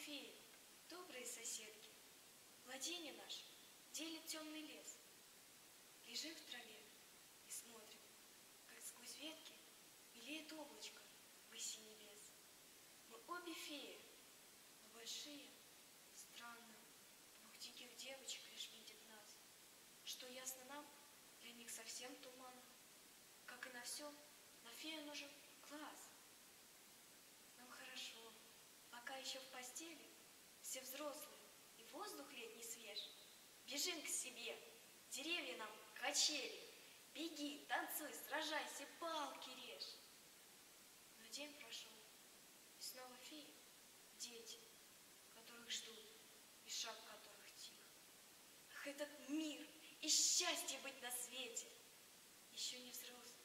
феи, добрые соседки. Владение наше делит темный лес. Лежим в траве и смотрим, как сквозь ветки белеет облачко выси небес. Мы обе феи, но большие, странно, двух диких девочек лишь видят нас. Что ясно нам, для них совсем туманно. Как и на всем, на фею нужен глаз. Нам хорошо, пока еще в постели, все взрослые, и воздух летний свеж. Бежим к себе, деревья нам качели. Беги, танцуй, сражайся, палки режь. Но день прошел, и снова феи, дети, которых ждут, и шаг которых тих. Ах, этот мир, и счастье быть на свете. Еще не взрослый,